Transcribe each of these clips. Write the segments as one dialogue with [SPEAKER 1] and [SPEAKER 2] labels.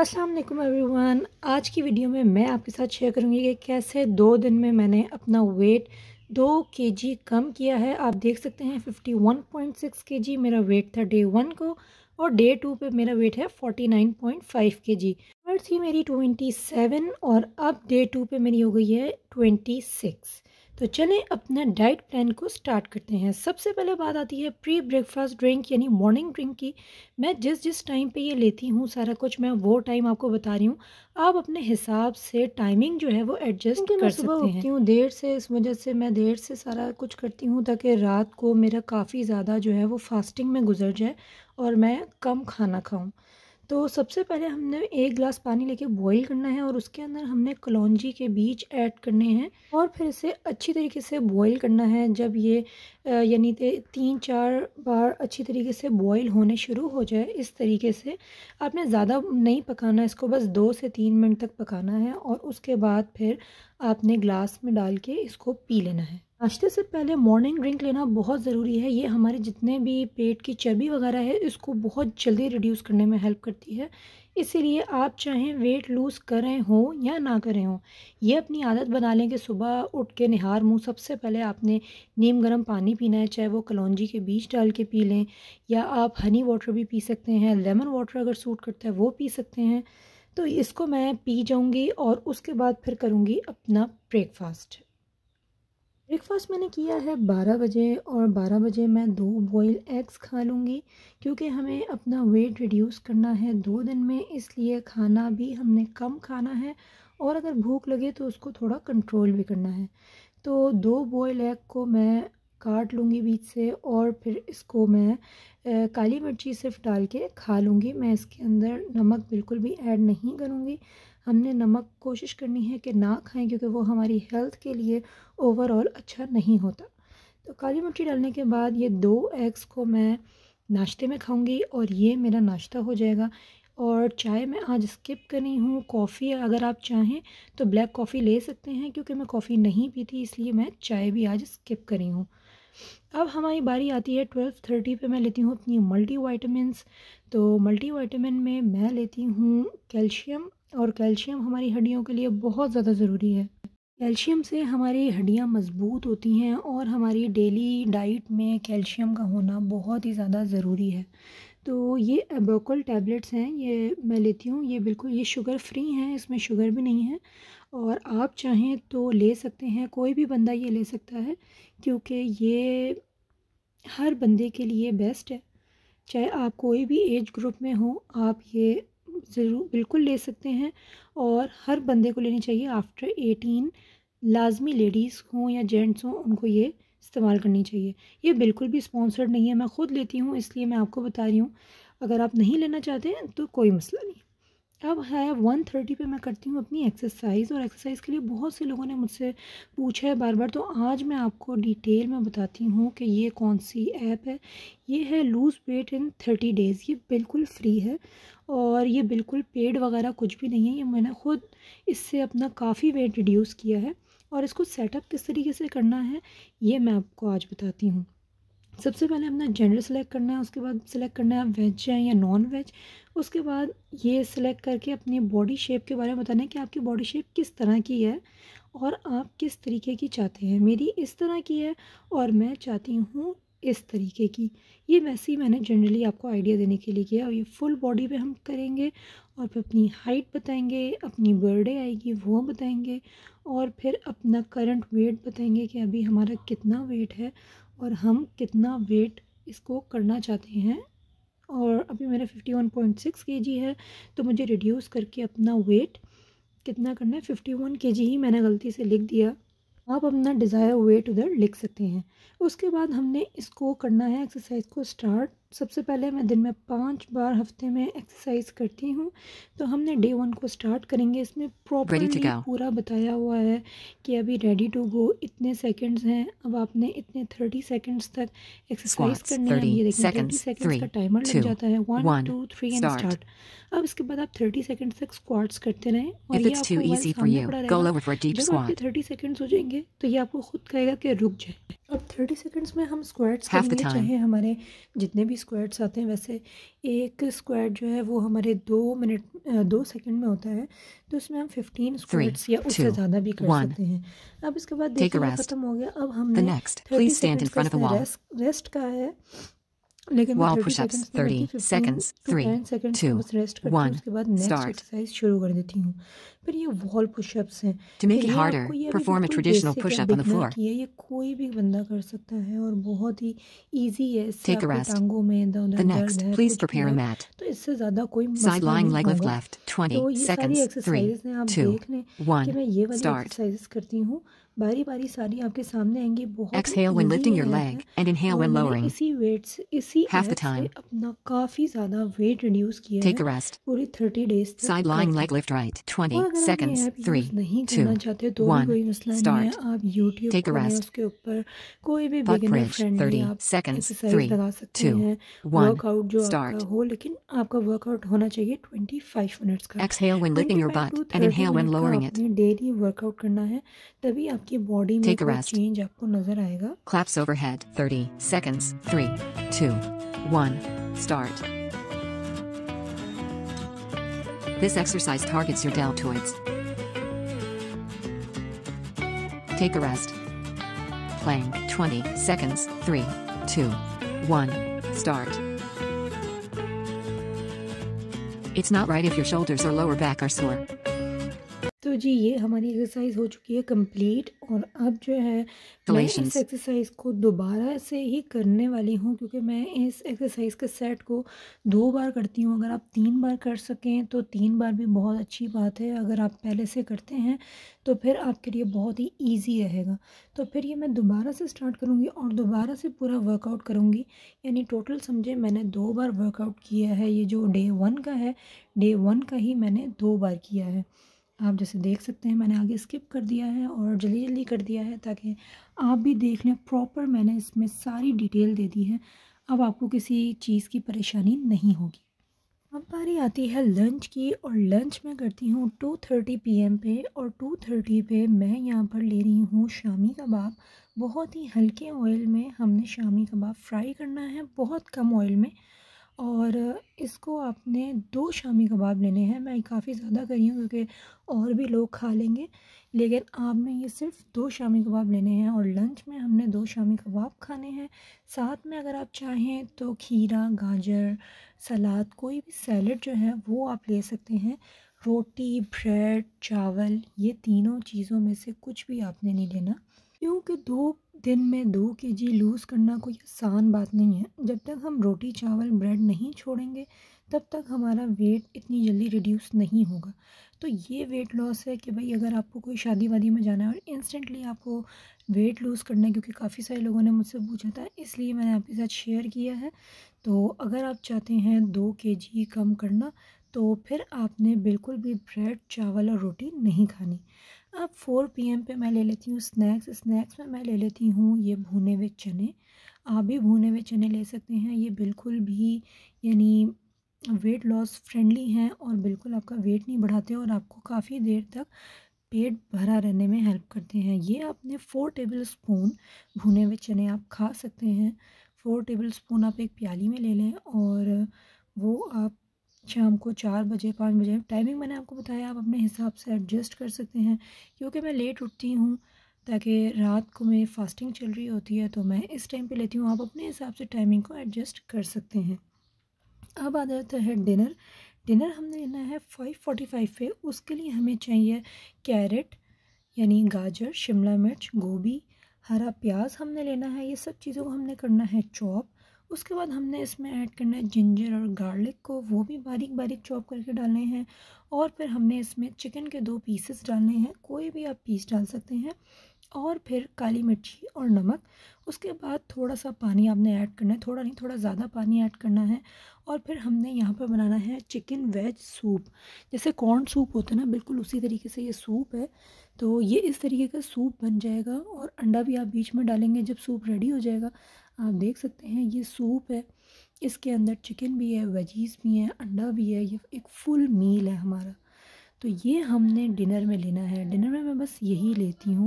[SPEAKER 1] अस्सलाम वालेकुम एवरीवन। आज की वीडियो में मैं आपके साथ शेयर करूंगी कि कैसे 2 दिन में मैंने अपना वेट 2 केजी कम किया है। आप देख सकते हैं 51.6 केजी मेरा वेट था डे 1 को, और डे 2 पे मेरा वेट है 49.5 केजी। और थी मेरी 27 और अब डे 2 पे मेरी हो गई है 26। तो चलें अपना डाइट प्लान को स्टार्ट करते हैं। सबसे पहले बात आती है प्री ब्रेकफास्ट ड्रिंक यानी मॉर्निंग ड्रिंक की। मैं जिस जिस टाइम पे ये लेती हूँ सारा कुछ मैं वो टाइम आपको बता रही हूँ। आप अपने हिसाब से टाइमिंग जो है वो एडजस्ट कर सकते हैं। मैं सुबह उठती हूँ देर से, इस वजह से मैं देर से सारा कुछ करती हूँ ताकि रात को मेरा काफ़ी ज़्यादा जो है वो फास्टिंग में गुजर जाए और मैं कम खाना खाऊँ। तो सबसे पहले हमने 1 गिलास पानी लेके बॉईल करना है और उसके अंदर हमने कलौंजी के बीज ऐड करने हैं और फिर इसे अच्छी तरीके से बॉईल करना है। जब ये यानी कि 3-4 बार अच्छी तरीके से बॉईल होने शुरू हो जाए, इस तरीके से आपने ज़्यादा नहीं पकाना, इसको बस 2 से 3 मिनट तक पकाना है और उसके बाद फिर आपने ग्लास में डाल के इसको पी लेना है। नाश्ते से पहले मॉर्निंग ड्रिंक लेना बहुत ज़रूरी है। ये हमारे जितने भी पेट की चर्बी वगैरह है इसको बहुत जल्दी रिड्यूस करने में हेल्प करती है। इसीलिए आप चाहें वेट लूज़ करें हो या ना करें हो, ये अपनी आदत बना लें कि सुबह उठ के निहार मुँह सबसे पहले आपने नीम गर्म पानी पीना है, चाहे वो कलौंजी के बीज डाल के पी लें या आप हनी वाटर भी पी सकते हैं, लेमन वाटर अगर सूट करता है वो पी सकते हैं। तो इसको मैं पी जाऊँगी और उसके बाद फिर करूँगी अपना ब्रेकफास्ट। ब्रेकफास्ट मैंने किया है 12 बजे और 12 बजे मैं 2 बॉयल एग्स खा लूँगी, क्योंकि हमें अपना वेट रिड्यूस करना है 2 दिन में, इसलिए खाना भी हमने कम खाना है और अगर भूख लगे तो उसको थोड़ा कंट्रोल भी करना है। तो 2 बॉयल एग को मैं काट लूँगी बीच से और फिर इसको मैं काली मिर्ची सिर्फ डाल के खा लूँगी। मैं इसके अंदर नमक बिल्कुल भी ऐड नहीं करूँगी। हमने नमक कोशिश करनी है कि ना खाएं, क्योंकि वो हमारी हेल्थ के लिए ओवरऑल अच्छा नहीं होता। तो काली मिर्ची डालने के बाद ये 2 एग्स को मैं नाश्ते में खाऊंगी और ये मेरा नाश्ता हो जाएगा। और चाय मैं आज स्किप कर रही हूँ। कॉफ़ी अगर आप चाहें तो ब्लैक कॉफ़ी ले सकते हैं, क्योंकि मैं कॉफ़ी नहीं पीती इसलिए मैं चाय भी आज स्किप कर रही हूँ। अब हमारी बारी आती है 12:30 पे। मैं लेती हूँ अपनी मल्टी वाइटामिन्स। तो मल्टी वाइटामिन में मैं लेती हूँ कैल्शियम, और कैल्शियम हमारी हड्डियों के लिए बहुत ज़्यादा ज़रूरी है। कैल्शियम से हमारी हड्डियाँ मज़बूत होती हैं और हमारी डेली डाइट में कैल्शियम का होना बहुत ही ज़्यादा ज़रूरी है। तो ये एबोकल टैबलेट्स हैं, ये मैं लेती हूँ। ये बिल्कुल ये शुगर फ्री हैं, इसमें शुगर भी नहीं है और आप चाहें तो ले सकते हैं, कोई भी बंदा ये ले सकता है, क्योंकि ये हर बंदे के लिए बेस्ट है। चाहे आप कोई भी एज ग्रुप में हो, आप ये ज़रूर बिल्कुल ले सकते हैं और हर बंदे को लेनी चाहिए आफ्टर 18। लाजमी लेडीज़ हों या जेंट्स हों, उनको ये इस्तेमाल करनी चाहिए। ये बिल्कुल भी स्पॉन्सर्ड नहीं है, मैं ख़ुद लेती हूँ इसलिए मैं आपको बता रही हूँ। अगर आप नहीं लेना चाहते हैं तो कोई मसला नहीं। अब है 1:30 पे मैं करती हूँ अपनी एक्सरसाइज़, और एक्सरसाइज़ के लिए बहुत से लोगों ने मुझसे पूछा है बार बार, तो आज मैं आपको डिटेल में बताती हूँ कि ये कौन सी ऐप है। ये है लूज़ वेट इन 30 डेज़। ये बिल्कुल फ्री है और ये बिल्कुल पेड वगैरह कुछ भी नहीं है। ये मैंने ख़ुद इससे अपना काफ़ी वेट रिड्यूस किया है और इसको सेटअप किस तरीके से करना है ये मैं आपको आज बताती हूँ। सबसे पहले अपना जेंडर सेलेक्ट करना है, उसके बाद सेलेक्ट करना है आप वेज हैं या नॉन वेज। उसके बाद ये सिलेक्ट करके अपनी बॉडी शेप के बारे में बताना है कि आपकी बॉडी शेप किस तरह की है और आप किस तरीके की चाहते हैं। मेरी इस तरह की है और मैं चाहती हूँ इस तरीके की। ये वैसे ही मैंने जनरली आपको आइडिया देने के लिए किया। और ये फुल बॉडी पे हम करेंगे और फिर अपनी हाइट बताएंगे, अपनी बर्थडे आएगी वो बताएंगे और फिर अपना करंट वेट बताएंगे कि अभी हमारा कितना वेट है और हम कितना वेट इसको करना चाहते हैं। और अभी मेरा 51.6 केजी है, तो मुझे रिड्यूस करके अपना वेट कितना करना है, 51 केजी ही मैंने गलती से लिख दिया। आप अपना डिज़ायर वेट उधर लिख सकते हैं। उसके बाद हमने इसको करना है एक्सरसाइज को स्टार्ट। सबसे पहले मैं दिन में 5 बार हफ्ते में एक्सरसाइज करती हूँ। तो हमने डे 1 को स्टार्ट करेंगे। इसमें प्रॉपर्ली पूरा बताया हुआ है कि अभी रेडी टू गो इतने सेकंड्स हैं, अब आपने इतने 30 सेकंड्स तक एक्सरसाइज करनी है। ये देखिए 30 सेकंड्स का टाइमर लग जाता है। 1 2 3 एंड स्टार्ट। अब इसके बाद आप 30 सेकंड्स तक स्क्वाट्स करते रहें और ये आपको मोबाइल सामने पड़ा रहेगा। जब आपके 30 सेकंड्स हो जाएंगे तो ये आपको खुद कहेगा कि रुक जाए। अब 30 सेकंड्स में हम स्क्वाट्स करेंगे, चाहे हमारे जितने भी स्क्वाट्स आते हैं। वैसे एक स्क्वाट जो है वो हमारे 2 सेकंड में होता है, तो इसमें हम 15 स्क्वाट्स या उससे ज़्यादा भी कर सकते हैं। अब इसके बाद देखिए ये ख़त्म हो गया। अब हमने 30 सेकंड्स का इसमें रेस्ट का है, लेकिन मैं 30 सेकंड्स नहीं करती, 15 to 10 सेकंड्स का बस रेस्ट करती हूँ। उसके बाद नेक्स्ट एक्सरसाइज शुरू कर देती हूँ। फिर ये वॉल पुशअप्स हैं।
[SPEAKER 2] To make it
[SPEAKER 1] ये
[SPEAKER 2] harder,
[SPEAKER 1] आपको ये
[SPEAKER 2] perform a
[SPEAKER 1] बिल्कुल
[SPEAKER 2] traditional
[SPEAKER 1] बेसिक है,
[SPEAKER 2] push-up on the
[SPEAKER 1] beginner
[SPEAKER 2] floor.
[SPEAKER 1] की है, ये कोई भी बंदा कर सकता है और बहुत ही इजी है। इससे
[SPEAKER 2] Take a
[SPEAKER 1] आपके
[SPEAKER 2] rest.
[SPEAKER 1] टांगों में
[SPEAKER 2] The
[SPEAKER 1] दर्द
[SPEAKER 2] next,
[SPEAKER 1] है,
[SPEAKER 2] please
[SPEAKER 1] कुछ भी
[SPEAKER 2] prepare a
[SPEAKER 1] है,
[SPEAKER 2] mat.
[SPEAKER 1] तो इससे ज़्यादा कोई
[SPEAKER 2] Side
[SPEAKER 1] मसला
[SPEAKER 2] lying
[SPEAKER 1] नहीं
[SPEAKER 2] leg lift
[SPEAKER 1] होगा।
[SPEAKER 2] left. 20
[SPEAKER 1] तो ये सारी
[SPEAKER 2] seconds. 3,
[SPEAKER 1] एक्सरसाइज हैं, आप
[SPEAKER 2] 2,
[SPEAKER 1] देख लें कि
[SPEAKER 2] 1.
[SPEAKER 1] मैं ये वाली
[SPEAKER 2] Start.
[SPEAKER 1] एक्सरसाइज करती हूँ। बारी बारी सारी आपके सामने आएंगी, बहुत ही
[SPEAKER 2] Exhale when
[SPEAKER 1] easy
[SPEAKER 2] lifting your
[SPEAKER 1] है
[SPEAKER 2] leg and inhale
[SPEAKER 1] और
[SPEAKER 2] when
[SPEAKER 1] मैंने
[SPEAKER 2] lowering.
[SPEAKER 1] इसी
[SPEAKER 2] Half the
[SPEAKER 1] ऐप से
[SPEAKER 2] time.
[SPEAKER 1] अपना काफ़ी ज़्यादा वेट रिड्यूस किया
[SPEAKER 2] Take
[SPEAKER 1] है
[SPEAKER 2] a rest.
[SPEAKER 1] पूरी 30 डेज तक
[SPEAKER 2] Side lying
[SPEAKER 1] करके।
[SPEAKER 2] leg lift right.
[SPEAKER 1] और
[SPEAKER 2] 20
[SPEAKER 1] अगर आप ये
[SPEAKER 2] seconds.
[SPEAKER 1] ऐप
[SPEAKER 2] 3,
[SPEAKER 1] यूज़ नहीं
[SPEAKER 2] 2,
[SPEAKER 1] करना चाहते तो भी
[SPEAKER 2] 1.
[SPEAKER 1] कोई मसला नहीं है।
[SPEAKER 2] Start.
[SPEAKER 1] आप यूट्यूब
[SPEAKER 2] Take a
[SPEAKER 1] खोलें,
[SPEAKER 2] rest.
[SPEAKER 1] उसके ऊपर कोई भी
[SPEAKER 2] Butt
[SPEAKER 1] बिगिनर
[SPEAKER 2] bridge.
[SPEAKER 1] फ्रेंडली
[SPEAKER 2] 30
[SPEAKER 1] आप
[SPEAKER 2] seconds.
[SPEAKER 1] एक्सरसाइज
[SPEAKER 2] 3,
[SPEAKER 1] लगा सकते
[SPEAKER 2] 2,
[SPEAKER 1] हैं,
[SPEAKER 2] 1.
[SPEAKER 1] वर्कआउट जो आपका
[SPEAKER 2] Start.
[SPEAKER 1] हो, लेकिन आपका वर्कआउट होना चाहिए 25 मिनट्स का।
[SPEAKER 2] Exhale when lifting your
[SPEAKER 1] 25
[SPEAKER 2] butt
[SPEAKER 1] to
[SPEAKER 2] and
[SPEAKER 1] 30
[SPEAKER 2] inhale when
[SPEAKER 1] minute का
[SPEAKER 2] lowering it.
[SPEAKER 1] आपने डेली वर्कआउट करना है, तभी आपकी बॉडी में
[SPEAKER 2] Take a
[SPEAKER 1] कोई
[SPEAKER 2] rest.
[SPEAKER 1] चेंज आपको नज़र आएगा।
[SPEAKER 2] Claps overhead. 30 seconds. 3, 2, 1. Start. This exercise targets your deltoids. Take a rest. Plank. 20 seconds. 3, 2, 1. Start. It's not right if your shoulders or lower back are sore.
[SPEAKER 1] तो जी ये हमारी exercise हो चुकी है कंप्लीट। और अब जो है मैं इस एक्सरसाइज को दोबारा से ही करने वाली हूँ, क्योंकि मैं इस एक्सरसाइज के सेट को 2 बार करती हूँ। अगर आप 3 बार कर सकें तो 3 बार भी बहुत अच्छी बात है। अगर आप पहले से करते हैं तो फिर आपके लिए बहुत ही ईजी रहेगा। तो फिर ये मैं दोबारा से स्टार्ट करूँगी और दोबारा से पूरा वर्कआउट करूँगी। यानी टोटल समझे मैंने 2 बार वर्कआउट किया है। ये जो डे 1 का है, डे 1 का ही मैंने 2 बार किया है। आप जैसे देख सकते हैं मैंने आगे स्किप कर दिया है और जल्दी जल्दी कर दिया है ताकि आप भी देख लें प्रॉपर। मैंने इसमें सारी डिटेल दे दी है, अब आपको किसी चीज़ की परेशानी नहीं होगी। अब बारी आती है लंच की, और लंच मैं करती हूँ 2:30 PM पे। और 2:30 पे मैं यहाँ पर ले रही हूँ शामी कबाब। बहुत ही हल्के ऑयल में हमने शामी कबाब फ्राई करना है, बहुत कम ऑयल में। और इसको आपने 2 शामी कबाब लेने हैं। मैं काफ़ी ज़्यादा करी हूँ क्योंकि और भी लोग खा लेंगे, लेकिन आपने ये सिर्फ 2 शामी कबाब लेने हैं। और लंच में हमने 2 शामी कबाब खाने हैं। साथ में अगर आप चाहें तो खीरा, गाजर, सलाद, कोई भी सैलड जो है वो आप ले सकते हैं। रोटी, ब्रेड, चावल, ये तीनों चीज़ों में से कुछ भी आपने नहीं लेना, क्योंकि 2 दिन में 2 केजी लूज़ करना कोई आसान बात नहीं है। जब तक हम रोटी, चावल, ब्रेड नहीं छोड़ेंगे तब तक हमारा वेट इतनी जल्दी रिड्यूस नहीं होगा। तो ये वेट लॉस है कि भाई अगर आपको कोई शादी वादी में जाना है और इंस्टेंटली आपको वेट लूज़ करना है, क्योंकि काफ़ी सारे लोगों ने मुझसे पूछा था, इसलिए मैंने आपके साथ शेयर किया है। तो अगर आप चाहते हैं 2 केजी कम करना, तो फिर आपने बिल्कुल भी ब्रेड, चावल और रोटी नहीं खानी। अब 4 PM पे मैं ले लेती हूँ स्नैक्स में मैं ले लेती हूँ ये भुने हुए चने। आप भी भुने हुए चने ले सकते हैं। ये बिल्कुल भी यानी वेट लॉस फ्रेंडली हैं और बिल्कुल आपका वेट नहीं बढ़ाते और आपको काफ़ी देर तक पेट भरा रहने में हेल्प करते हैं। ये आपने 4 टेबल स्पून भुने हुए चने आप खा सकते हैं। 4 टेबल स्पून आप एक प्याली में ले लें और वो आप शाम को 4 बजे 5 बजे, टाइमिंग मैंने आपको बताया, आप अपने हिसाब से एडजस्ट कर सकते हैं। क्योंकि मैं लेट उठती हूँ, ताकि रात को मेरी फास्टिंग चल रही होती है, तो मैं इस टाइम पे लेती हूँ। आप अपने हिसाब से टाइमिंग को एडजस्ट कर सकते हैं। अब आ जाता है डिनर। डिनर हमने लेना है 5:45 पे। उसके लिए हमें चाहिए कैरेट यानी गाजर, शिमला मिर्च, गोभी, हरा प्याज हमने लेना है। ये सब चीज़ों को हमने करना है चॉप। उसके बाद हमने इसमें ऐड करना है जिंजर और गार्लिक को, वो भी बारीक बारीक चॉप करके डालने हैं। और फिर हमने इसमें चिकन के 2 पीसेस डालने हैं, कोई भी आप पीस डाल सकते हैं। और फिर काली मिर्ची और नमक। उसके बाद थोड़ा सा पानी आपने ऐड करना है, थोड़ा नहीं थोड़ा ज़्यादा पानी ऐड करना है। और फिर हमने यहाँ पर बनाना है चिकन वेज सूप, जैसे कॉर्न सूप होता है ना, बिल्कुल उसी तरीके से ये सूप है। तो ये इस तरीके का सूप बन जाएगा और अंडा भी आप बीच में डालेंगे जब सूप रेडी हो जाएगा। आप देख सकते हैं ये सूप है, इसके अंदर चिकन भी है, वेजीज भी हैं, अंडा भी है। ये एक फुल मील है हमारा। तो ये हमने डिनर में लेना है। डिनर में मैं बस यही लेती हूँ।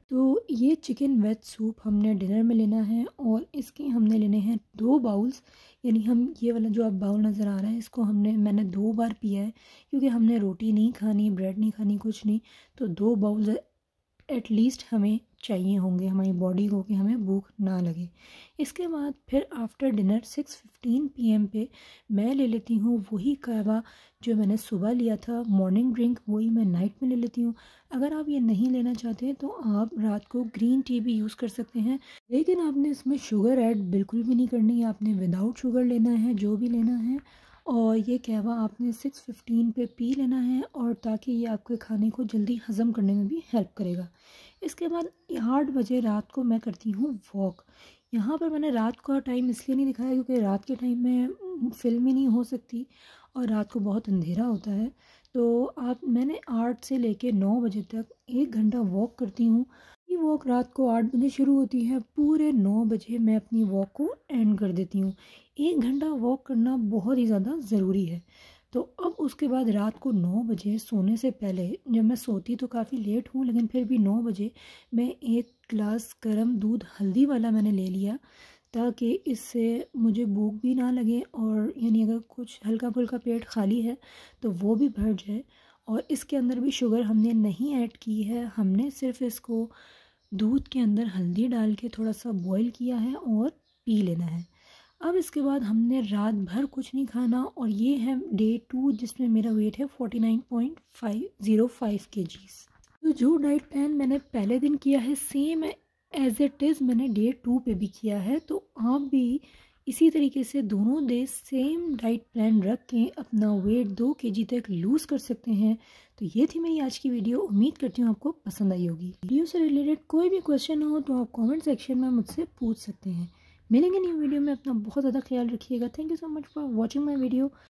[SPEAKER 1] तो ये चिकन वेज सूप हमने डिनर में लेना है और इसके हमने लेने हैं 2 बाउल्स। यानी हम ये वाला जो आप बाउल नज़र आ रहा है इसको मैंने 2 बार पिया है, क्योंकि हमने रोटी नहीं खानी, ब्रेड नहीं खानी, कुछ नहीं। तो 2 बाउल्स एटलीस्ट हमें चाहिए होंगे हमारी बॉडी को, कि हमें भूख ना लगे। इसके बाद फिर आफ्टर डिनर 6:15 PM पे मैं ले लेती हूँ वही कहवा जो मैंने सुबह लिया था, मॉर्निंग ड्रिंक, वही मैं नाइट में ले लेती हूँ। अगर आप ये नहीं लेना चाहते तो आप रात को ग्रीन टी भी यूज़ कर सकते हैं, लेकिन आपने इसमें शुगर ऐड बिल्कुल भी नहीं करनी है, आपने विदाउट शुगर लेना है जो भी लेना है। और ये कहवा आपने 6:15 पे पी लेना है, और ताकि ये आपके खाने को जल्दी हज़म करने में भी हेल्प करेगा। इसके बाद 8 बजे रात को मैं करती हूँ वॉक। यहाँ पर मैंने रात का टाइम इसलिए नहीं दिखाया क्योंकि रात के टाइम में फिल्म ही नहीं हो सकती और रात को बहुत अंधेरा होता है। तो मैंने 8 से लेके 9 बजे तक 1 घंटा वॉक करती हूँ। ये वॉक रात को 8 बजे शुरू होती है, पूरे 9 बजे मैं अपनी वॉक को एंड कर देती हूँ। 1 घंटा वॉक करना बहुत ही ज़्यादा ज़रूरी है। तो अब उसके बाद रात को 9 बजे सोने से पहले, जब मैं सोती तो काफ़ी लेट हूँ लेकिन फिर भी 9 बजे मैं 1 ग्लास गर्म दूध हल्दी वाला मैंने ले लिया, ताकि इससे मुझे भूख भी ना लगे, और यानी अगर कुछ हल्का फुल्का पेट खाली है तो वो भी भर जाए। और इसके अंदर भी शुगर हमने नहीं ऐड की है, हमने सिर्फ इसको दूध के अंदर हल्दी डाल के थोड़ा सा बॉईल किया है और पी लेना है। अब इसके बाद हमने रात भर कुछ नहीं खाना, और ये है डे 2 जिसमें मेरा वेट है 49.505 kgs। तो जो डाइट प्लान मैंने पहले दिन किया है सेम एज इट इज़ मैंने डे 2 पे भी किया है। तो आप भी इसी तरीके से दोनों डे सेम डाइट प्लान रख के अपना वेट 2 kg तक लूज़ कर सकते हैं। तो ये थी मेरी आज की वीडियो, उम्मीद करती हूँ आपको पसंद आई होगी। वीडियो से रिलेटेड कोई भी क्वेश्चन हो तो आप कमेंट सेक्शन में मुझसे पूछ सकते हैं। मिलेंगे न्यू वीडियो में, अपना बहुत ज़्यादा ख्याल रखिएगा। Thank you so much for watching my video.